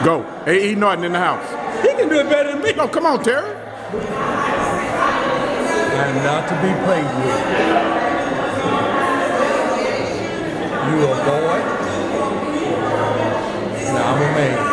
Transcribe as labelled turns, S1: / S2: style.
S1: Go. A.E. Norton in the house.
S2: He can do it better than me.
S1: No, come on, Terry.
S2: I'm not to be played with. You a boy, and I'm a man.